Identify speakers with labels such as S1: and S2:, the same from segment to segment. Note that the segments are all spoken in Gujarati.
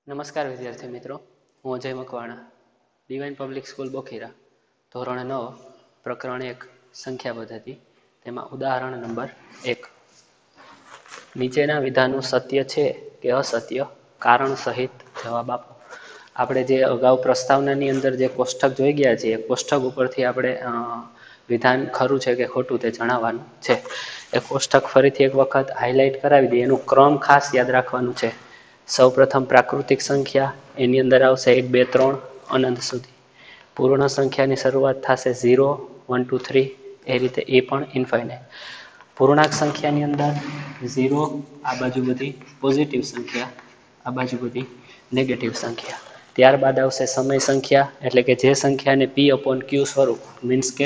S1: નમસ્કાર વિદ્યાર્થી મિત્રો, હું Ajay Makwana, divine public school Bokhira, ધોરણ 9, પ્રકરણ 1 સંખ્યા પદ્ધતિ, તેમાં ઉદાહરણ નંબર 1. નીચેના વિધાનો સત્ય છે કે અસત્ય, કારણ સહિત જવાબ આપો. આપણે જે અગાઉ પ્રસ્તાવનાની અંદર જે કોષ્ટક જોઈ ગયા છીએ, કોષ્ટક ઉપરથી આપણે વિધાન ખરું છે કે ખોટું તે જણાવવાનું છે. એ કોષ્ટક ફરીથી એક વખત હાઇલાઇટ કરાવી દઈએ. એનું ક્રમ ખાસ યાદ રાખવાનું છે. સૌપ્રથમ પ્રાકૃતિક સંખ્યા, એની અંદર આવશે 1, 2, 3 અનંત સુધી. પૂર્ણ સંખ્યાની શરૂઆત થશે 0, 1, 2, 3, એ રીતે એ પણ ઇન્ફાઇનાઇટ. પૂર્ણાંક સંખ્યાની અંદર 0 આ બાજુ બધી પોઝિટિવ સંખ્યા, આ બાજુ બધી નેગેટિવ સંખ્યા. ત્યારબાદ આવશે સમય સંખ્યા, એટલે કે જે સંખ્યાને P/Q સ્વરૂપ મીન્સ કે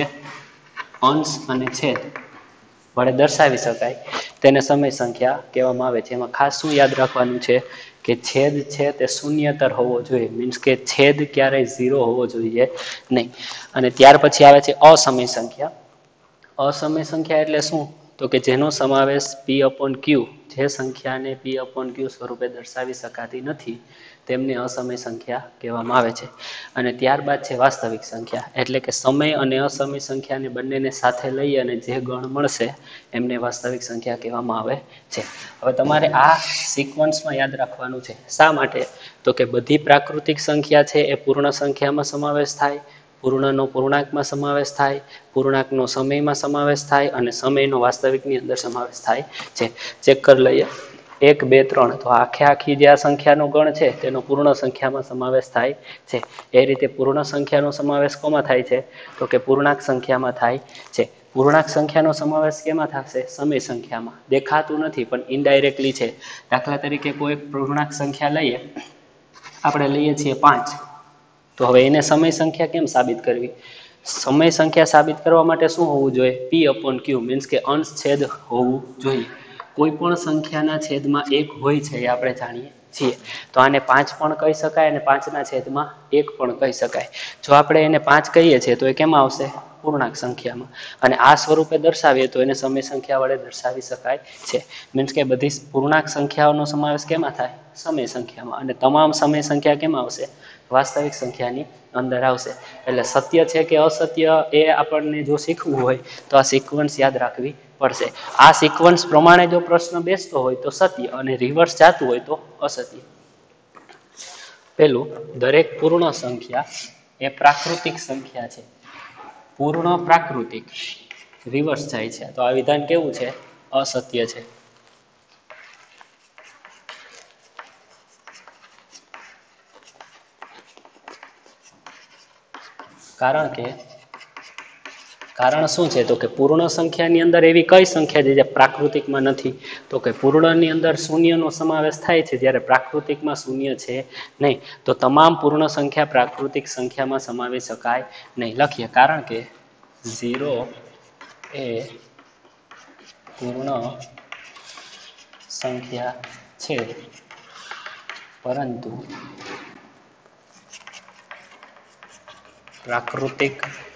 S1: અંશ અને છેદ વડે દર્શાવી શકાય તેને સમય સંખ્યા કહેવામાં આવે છે. એમાં ખાસ શું યાદ રાખવાનું છે કે છેદ છે તે શૂન્યતર હોવો જોઈએ, મીન્સ કે છેદ ક્યારેય 0 હોવો જોઈએ નહીં. અને ત્યાર પછી આવે છે અસમય સંખ્યા. અસમય સંખ્યા એટલે શું? તો કે જેનો સમાવેશ P/Q, જે સંખ્યાને P/Q સ્વરૂપે દર્શાવી શકાતી નથી તેમને અસમય સંખ્યા કહેવામાં આવે છે. અને ત્યારબાદ છે વાસ્તવિક સંખ્યા, એટલે કે સમય અને અસમય સંખ્યાને બંનેને સાથે લઈ અને જે ગણ મળશે એમને વાસ્તવિક સંખ્યા કહેવામાં આવે છે. હવે તમારે આ સિક્વન્સમાં યાદ રાખવાનું છે. શા માટે? તો કે બધી પ્રાકૃતિક સંખ્યા છે એ પૂર્ણ સંખ્યામાં સમાવેશ થાય, પૂર્ણનો પૂર્ણાંકમાં સમાવેશ થાય, પૂર્ણાંકનો સમયમાં સમાવેશ થાય અને સમયનો વાસ્તવિકની અંદર સમાવેશ થાય છે. ચેક કરી લઈએ. 1, 2, 3 તો આખી જે આ સંખ્યાનો ગણ છે તેનો પૂર્ણ સંખ્યામાં સમાવેશ થાય છે. એ રીતે પૂર્ણ સંખ્યાનો સમાવેશ કોમાં થાય છે? તો કે પૂર્ણાંક સંખ્યામાં થાય છે. પૂર્ણાંક સંખ્યાનો સમાવેશ કેમાં થશે? સમય સંખ્યામાં. દેખાતું નથી પણ ઇનડાયરેક્ટલી છે. દાખલા તરીકે કોઈ પૂર્ણાંક સંખ્યા લઈએ, આપણે લઈએ છીએ 5, તો હવે એને સમય સંખ્યા કેમ સાબિત કરવી? સમય સંખ્યા સાબિત કરવા માટે શું હોવું જોઈએ? P/Q, મીન્સ કે અંશ છેદ હોવું જોઈએ. કોઈ પણ સંખ્યાના છેદમાં 1 હોય છે એ આપણે જાણીએ છીએ. તો આને 5 પણ કહી શકાય અને 5ના છેદમાં 1 પણ કહી શકાય. જો આપણે એને 5 કહીએ છીએ તો એ કેમાં આવશે? પૂર્ણાંક સંખ્યામાં. અને આ સ્વરૂપે દર્શાવીએ તો એને સમય સંખ્યા વડે દર્શાવી શકાય છે. મીન્સ કે બધી પૂર્ણાંક સંખ્યાઓનો સમાવેશ કેમાં થાય? સમય સંખ્યામાં. અને તમામ સમય સંખ્યા કેમાં આવશે? વાસ્તવિક સંખ્યાની અંદર આવશે. એટલે સત્ય છે કે અસત્ય એ આપણને જો શીખવું હોય તો આ સિક્વન્સ યાદ રાખવી પડશે. આ સિક્વન્સ પ્રમાણે જો પ્રશ્ન બેસતો હોય તો સત્ય અને રિવર્સ જતું હોય તો અસત્ય. પેલું, દરેક પૂર્ણ સંખ્યા એ પ્રાકૃતિક સંખ્યા છે. પૂર્ણ પ્રાકૃતિક રિવર્સ જાય છે, તો આ વિધાન કેવું છે? અસત્ય છે. કારણ શું છે? તો કે પૂર્ણ સંખ્યાની અંદર એવી કઈ સંખ્યા છે જે પ્રાકૃતિકમાં નથી? તો કે પૂર્ણની અંદર શૂન્યનો સમાવેશ થાય છે, જ્યારે પ્રાકૃતિકમાં શૂન્ય છે નહીં. તો તમામ પૂર્ણ સંખ્યા પ્રાકૃતિક સંખ્યામાં સમાવી શકાય નહીં. લખીએ. કારણ કે 0 એ પૂર્ણ સંખ્યા છે પરંતુ પ્રાકૃતિક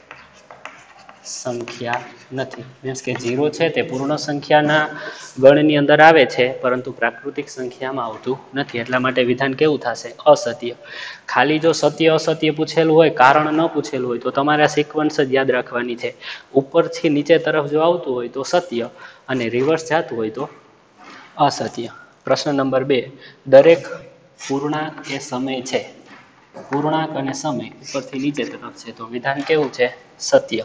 S1: સંખ્યા નથી. મીન્સ કે 0 છે તે પૂર્ણ સંખ્યાના ગણની અંદર આવે છે પરંતુ પ્રાકૃતિક સંખ્યામાં આવતું નથી. એટલા માટે વિધાન કેવું થશે? અસત્ય. ખાલી જો સત્ય અસત્ય પૂછેલું હોય, કારણ ન પૂછેલું હોય, તો તમારે આ સિક્વન્સ જ યાદ રાખવાની છે. ઉપરથી નીચે તરફ જો આવતું હોય તો સત્ય અને રિવર્સ જતું હોય તો અસત્ય. પ્રશ્ન નંબર 2. દરેક પૂર્ણાંક એ સમય છે. પૂર્ણાંક અને સમય ઉપરથી નીચે તરફ છે, તો વિધાન કેવું છે? સત્ય.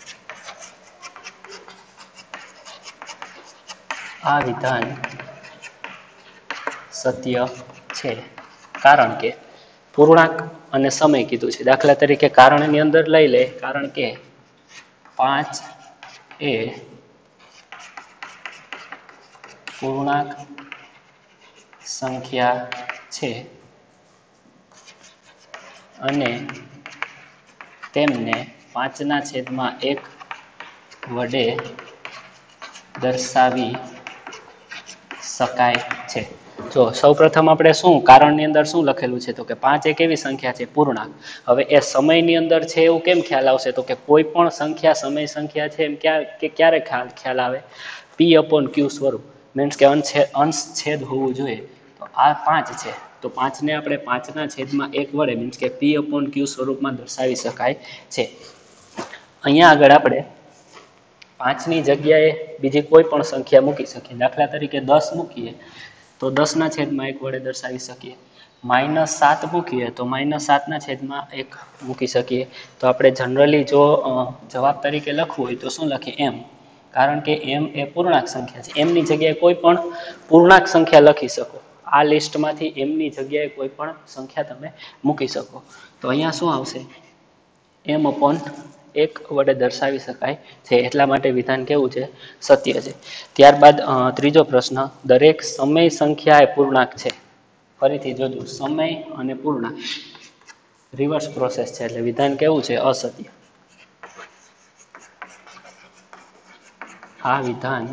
S1: આ વિધાન સત્ય છે કારણ કે પૂર્ણાંક અને સમય કીધું છે. દાખલા તરીકે કારણની અંદર લઈ લે. કારણ કે 5 એ પૂર્ણાંક સંખ્યા છે અને તેમને 5ના છેદમાં 1 વડે દર્શાવી શકાય છે. જો સૌપ્રથમ આપણે શું કારણની અંદર શું લખેલું છે? તો કે 5 એક એવી સંખ્યા છે પૂર્ણાંક. હવે એ સમયની અંદર છે એવું કેમ ખ્યાલ આવશે? તો કે કોઈ પણ સંખ્યા સમય સંખ્યા છે એમ ક્યારે ખ્યાલ આવે? P/Q સ્વરૂપ. મીન્સ કે અંશ છેદ હોવું જોઈએ. તો આ 5 છે તો 5 ને આપણે 5 ના છેદમાં 1 વડે મીન્સ કે p/q સ્વરૂપમાં દર્શાવી શકાય છે. અહીંયા આગળ આપણે 5ની જગ્યાએ બીજી કોઈ પણ સંખ્યા મૂકી શકીએ. દાખલા તરીકે 10 મૂકીએ તો 10ના છેદમાં 1 વડે દર્શાવી શકીએ. -7 મૂકીએ તો -7ના છેદમાં 1 મૂકી શકીએ. તો આપણે જનરલી જો જવાબ તરીકે લખવું હોય તો શું લખીએ m, કારણ કે m એ પૂર્ણાંક સંખ્યા છે. m ની જગ્યાએ કોઈ પણ પૂર્ણાંક સંખ્યા લખી શકો. આ લિસ્ટમાંથી m ની જગ્યાએ કોઈ પણ સંખ્યા તમે મૂકી શકો. તો અહીંયા શું આવશે m/1 વડે દર્શાવી શકાય છે. એટલા માટે વિધાન કેવું છે? સત્ય છે. ત્યારબાદ ત્રીજો પ્રશ્ન, દરેક સમય સંખ્યા એ પૂર્ણાંક છે. ફરીથી જોજો, સમય અને પૂર્ણાંક રિવર્સ પ્રોસેસ છે એટલે વિધાન કેવું છે? અસત્ય. આ વિધાન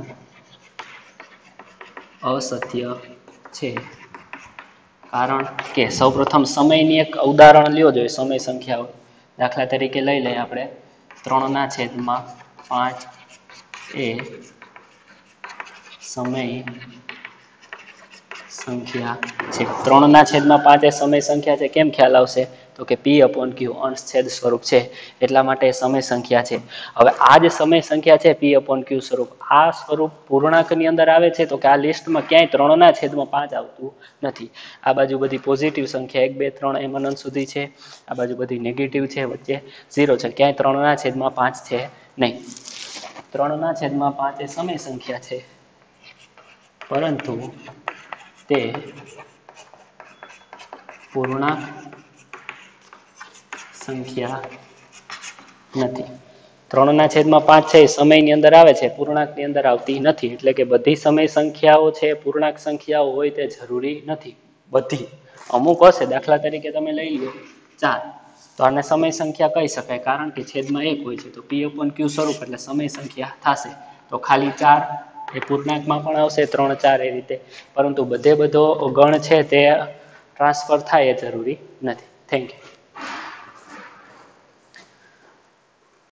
S1: અસત્ય છે કારણ કે સૌપ્રથમ સમયની એક ઉદાહરણ લ્યો જોઈએ. સમય સંખ્યાઓ દાખલા તરીકે લઈ લઈએ આપણે 3/5 એ સમય સંખ્યા છે. 3/5 એ સમય સંખ્યા છે. કેમ ખ્યાલ આવશે? તો કે p/q અંશ છેદ સ્વરૂપ છે એટલા માટે સમય સંખ્યા છે. હવે આ જે સમય સંખ્યા છે p/q સ્વરૂપ, આ સ્વરૂપ પૂર્ણાંકની અંદર આવે છે તો કે આ લિસ્ટમાં ક્યાંય 3/5 આવતું નથી. આ બાજુ બધી પોઝિટિવ સંખ્યા 1 2 3 એમ અનંત સુધી છે. આ બાજુ બધી નેગેટિવ છે, વચ્ચે 0 છે. ક્યાંય 3/5 છે નહીં. 3/5 એ સમય સંખ્યા છે પરંતુ તે પૂર્ણાંક સંખ્યા નથી. 3/5 છે એ સમયની અંદર આવે છે, પૂર્ણાંકની અંદર આવતી નથી. એટલે કે બધી સમય સંખ્યાઓ છે પૂર્ણાંક સંખ્યાઓ હોય તે જરૂરી નથી. બધી અમુક હશે. દાખલા તરીકે તમે લઈ લો 4, તો આને સમય સંખ્યા કહી શકાય કારણ કે છેદમાં 1 હોય છે. તો p/q સ્વરૂપ એટલે સમય સંખ્યા થશે. તો ખાલી 4 એ પૂર્ણાંકમાં પણ આવશે, 3 4 એ રીતે. પરંતુ બધો ગણ છે તે ટ્રાન્સફર થાય એ જરૂરી નથી. Thank you.